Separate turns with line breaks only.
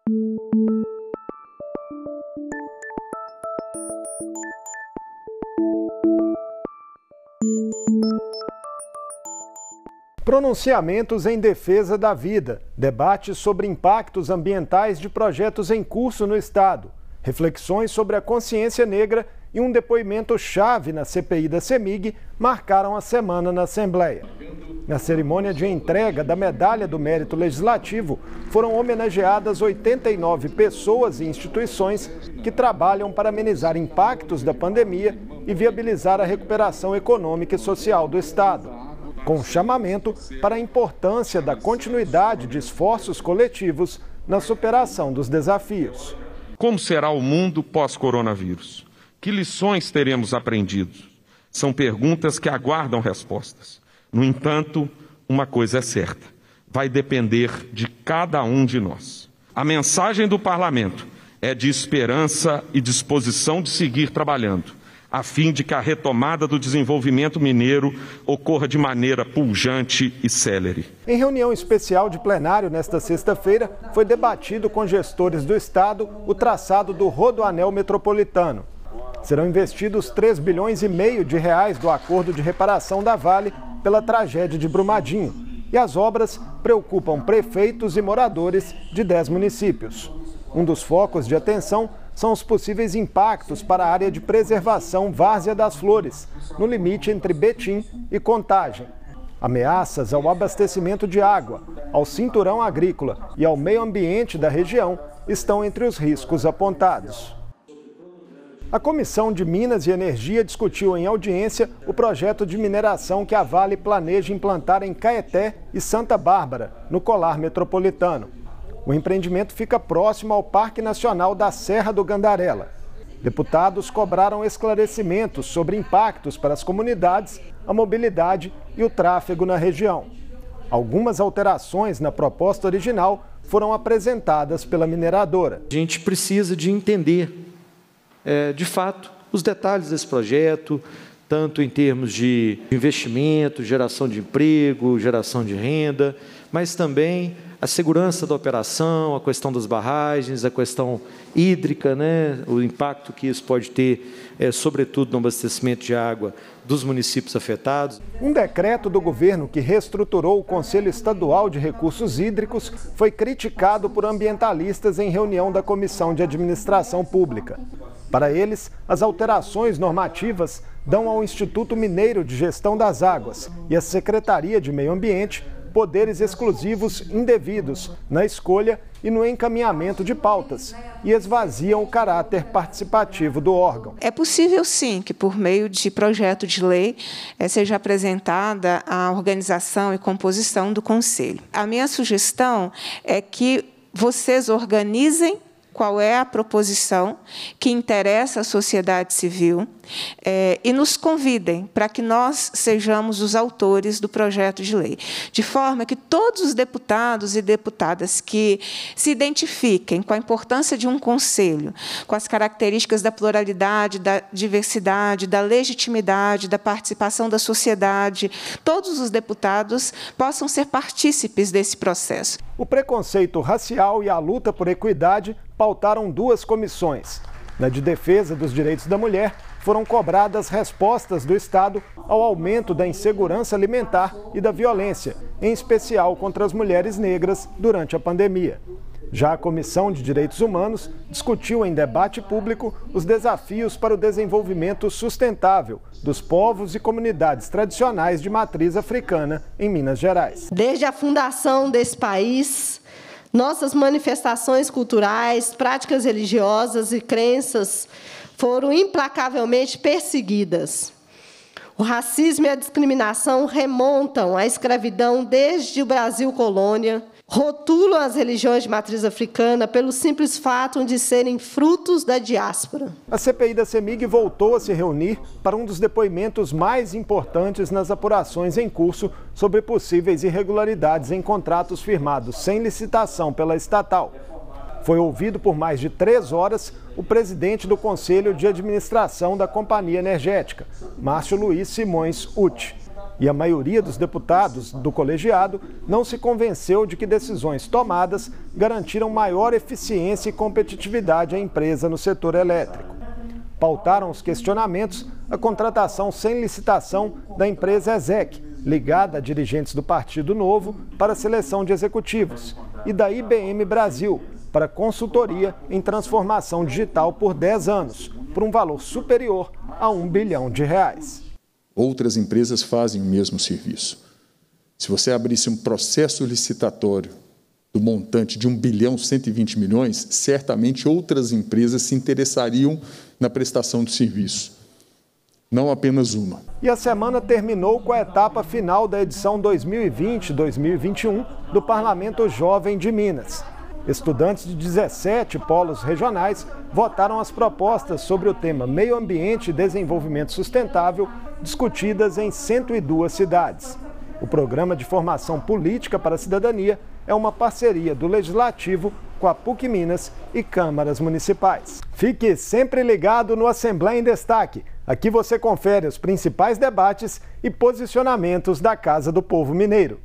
Pronunciamentos em defesa da vida, debates sobre impactos ambientais de projetos em curso no Estado, reflexões sobre a consciência negra e um depoimento-chave na CPI da CEMIG marcaram a semana na Assembleia. Na cerimônia de entrega da Medalha do Mérito Legislativo, foram homenageadas 89 pessoas e instituições que trabalham para amenizar impactos da pandemia e viabilizar a recuperação econômica e social do Estado, com um chamamento para a importância da continuidade de esforços coletivos na superação dos desafios.
Como será o mundo pós-coronavírus? Que lições teremos aprendido? São perguntas que aguardam respostas. No entanto, uma coisa é certa: vai depender de cada um de nós. A mensagem do Parlamento é de esperança e disposição de seguir trabalhando, a fim de que a retomada do desenvolvimento mineiro ocorra de maneira pujante e célere.
Em reunião especial de plenário nesta sexta-feira, foi debatido com gestores do Estado o traçado do Rodoanel Metropolitano. Serão investidos 3,5 bilhões de reais do acordo de reparação da Vale pela tragédia de Brumadinho. E as obras preocupam prefeitos e moradores de 10 municípios. Um dos focos de atenção são os possíveis impactos para a área de preservação Várzea das Flores, no limite entre Betim e Contagem. Ameaças ao abastecimento de água, ao cinturão agrícola e ao meio ambiente da região estão entre os riscos apontados. A Comissão de Minas e Energia discutiu em audiência o projeto de mineração que a Vale planeja implantar em Caeté e Santa Bárbara, no Colar Metropolitano. O empreendimento fica próximo ao Parque Nacional da Serra do Gandarela. Deputados cobraram esclarecimentos sobre impactos para as comunidades, a mobilidade e o tráfego na região. Algumas alterações na proposta original foram apresentadas pela mineradora.
A gente precisa de entender, de fato, os detalhes desse projeto, tanto em termos de investimento, geração de emprego, geração de renda, mas também a segurança da operação, a questão das barragens, a questão hídrica, o impacto que isso pode ter, sobretudo no abastecimento de água dos municípios afetados.
Um decreto do governo que reestruturou o Conselho Estadual de Recursos Hídricos foi criticado por ambientalistas em reunião da Comissão de Administração Pública. Para eles, as alterações normativas dão ao Instituto Mineiro de Gestão das Águas e à Secretaria de Meio Ambiente poderes exclusivos indevidos na escolha e no encaminhamento de pautas e esvaziam o caráter participativo do órgão.
É possível, sim, que por meio de projeto de lei seja apresentada a organização e composição do Conselho. A minha sugestão é que vocês organizem qual é a proposição que interessa à sociedade civil e nos convidem para que nós sejamos os autores do projeto de lei, de forma que todos os deputados e deputadas que se identifiquem com a importância de um conselho, com as características da pluralidade, da diversidade, da legitimidade, da participação da sociedade, todos os deputados possam ser partícipes desse processo.
O preconceito racial e a luta por equidade pautaram duas comissões. Na de defesa dos direitos da mulher, foram cobradas respostas do Estado ao aumento da insegurança alimentar e da violência, em especial contra as mulheres negras durante a pandemia. Já a Comissão de Direitos Humanos discutiu em debate público os desafios para o desenvolvimento sustentável dos povos e comunidades tradicionais de matriz africana em Minas Gerais.
Desde a fundação desse país, nossas manifestações culturais, práticas religiosas e crenças foram implacavelmente perseguidas. O racismo e a discriminação remontam à escravidão desde o Brasil colônia, rotulam as religiões de matriz africana pelo simples fato de serem frutos da diáspora.
A CPI da CEMIG voltou a se reunir para um dos depoimentos mais importantes nas apurações em curso sobre possíveis irregularidades em contratos firmados sem licitação pela estatal. Foi ouvido por mais de 3 horas o presidente do Conselho de Administração da Companhia Energética, Márcio Luiz Simões Uti. E a maioria dos deputados do colegiado não se convenceu de que decisões tomadas garantiram maior eficiência e competitividade à empresa no setor elétrico. Pautaram os questionamentos a contratação sem licitação da empresa ESEC, ligada a dirigentes do Partido Novo, para a seleção de executivos, e da IBM Brasil, para consultoria em transformação digital por 10 anos, por um valor superior a R$1 bilhão.
Outras empresas fazem o mesmo serviço. Se você abrisse um processo licitatório do montante de R$1 bilhão 120 milhões, certamente outras empresas se interessariam na prestação de serviço. Não apenas uma.
E a semana terminou com a etapa final da edição 2020-2021 do Parlamento Jovem de Minas. Estudantes de 17 polos regionais votaram as propostas sobre o tema Meio Ambiente e Desenvolvimento Sustentável, discutidas em 102 cidades. O Programa de Formação Política para a Cidadania é uma parceria do Legislativo com a PUC Minas e câmaras municipais. Fique sempre ligado no Assembleia em Destaque. Aqui você confere os principais debates e posicionamentos da Casa do Povo Mineiro.